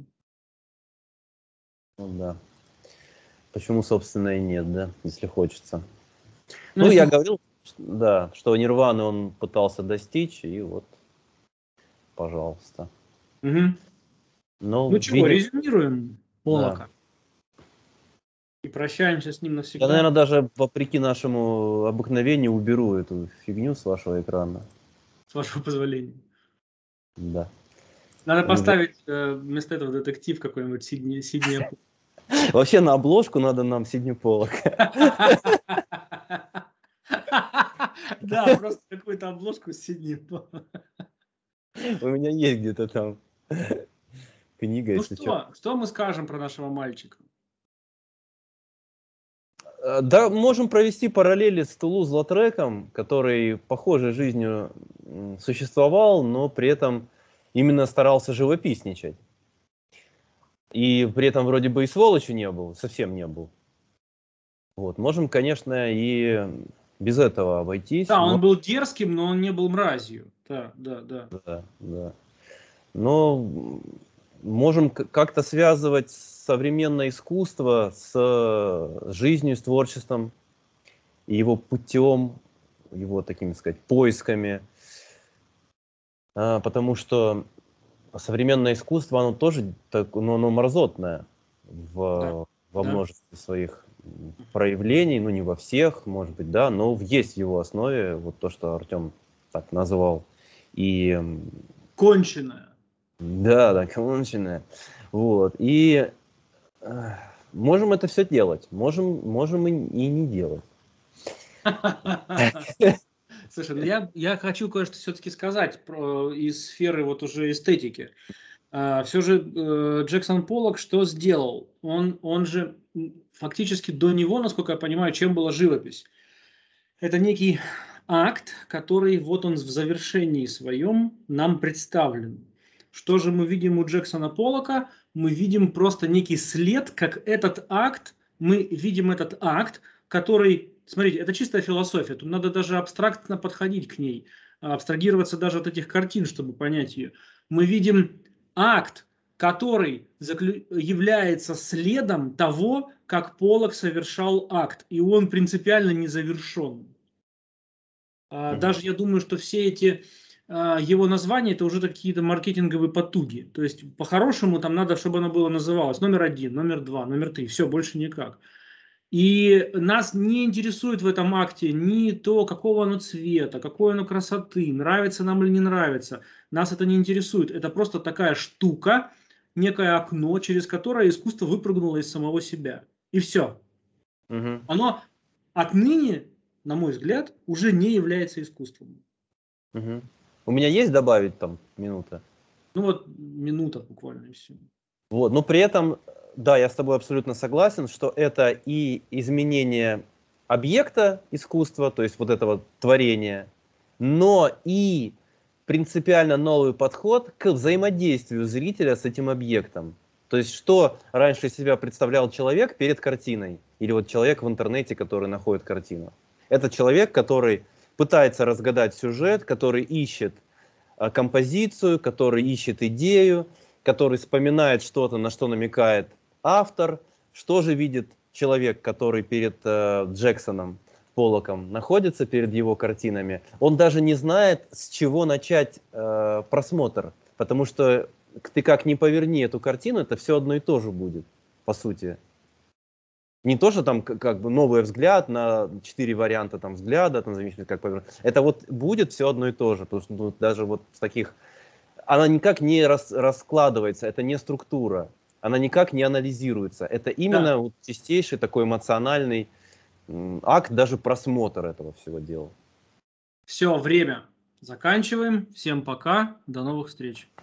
Ну да. Почему, собственно, и нет, да, если хочется. Ну, ну если... я говорил, да, что Нирваны он пытался достичь, и вот, пожалуйста. Угу. Но, ну чего, видим... резюмируем Поллака. Да. И прощаемся с ним навсегда. Я, наверное, даже вопреки нашему обыкновению уберу эту фигню с вашего экрана. С вашего позволения. Да. Надо Он поставить э, вместо этого детектив какой-нибудь Сидни. Сидни. Вообще на обложку надо нам Сидни Поллак. Да, просто какую-то обложку с Сидни Поллак. У меня есть где-то там книга. Ну что, что мы скажем про нашего мальчика? Да, можем провести параллели с Тулуз-Латреком, который похожей жизнью существовал, но при этом именно старался живописничать. И при этом вроде бы и сволочью не был, совсем не был. Вот. Можем, конечно, и без этого обойтись. Да, но... он был дерзким, но он не был мразью. Да, да, да. Да, да. Но можем как-то связывать современное искусство с жизнью, с творчеством, его путем, его, такими сказать, поисками. А, потому что современное искусство, оно тоже так, ну, оно мразотное в, да. во да. множестве своих проявлений, ну не во всех, может быть, да, но есть в его основе вот то, что Артем так назвал. И... Конченое. Да, да, конченое. Вот. И э, можем это все делать, можем, можем и, и не делать. Слушай, ну я, я хочу кое-что все-таки сказать про, из сферы вот уже эстетики. А, все же э, Джексон Поллок что сделал? Он, он же фактически до него, насколько я понимаю, чем была живопись. Это некий акт, который вот он в завершении своем нам представлен. Что же мы видим у Джексона Поллока? Мы видим просто некий след, как этот акт, мы видим этот акт, который, смотрите, это чистая философия, тут надо даже абстрактно подходить к ней, абстрагироваться даже от этих картин, чтобы понять ее. Мы видим акт, который является следом того, как Поллок совершал акт, и он принципиально не завершен. Mm-hmm. Даже я думаю, что все эти его названия это уже какие-то маркетинговые потуги. То есть по-хорошему там надо, чтобы оно было называлось номер один, номер два, номер три, все, больше никак. И нас не интересует в этом акте ни то, какого оно цвета, какой оно красоты, нравится нам или не нравится. Нас это не интересует. Это просто такая штука, некое окно, через которое искусство выпрыгнуло из самого себя. И все. Угу. Оно отныне, на мой взгляд, уже не является искусством. Угу. У меня есть добавить там минута? Ну вот минута буквально и все. Вот, но при этом, да, я с тобой абсолютно согласен, что это и изменение объекта искусства, то есть вот этого творения, но и принципиально новый подход к взаимодействию зрителя с этим объектом. То есть что раньше из себя представлял человек перед картиной, или вот человек в интернете, который находит картину. Это человек, который пытается разгадать сюжет, который ищет а, композицию, который ищет идею, который вспоминает что-то, на что намекает автор. Что же видит человек, который перед э, Джексоном Поллоком находится, перед его картинами? Он даже не знает, с чего начать э, просмотр, потому что ты как ни поверни эту картину, это все одно и то же будет, по сути. Не то, что там как бы новый взгляд на четыре варианта там взгляда, там, как повернуть. Это вот будет все одно и то же, потому что ну, даже вот в таких... Она никак не рас, раскладывается, это не структура, она никак не анализируется. Это именно да. вот чистейший такой эмоциональный м, акт, даже просмотр этого всего дела. Все, время. Заканчиваем. Всем пока. До новых встреч.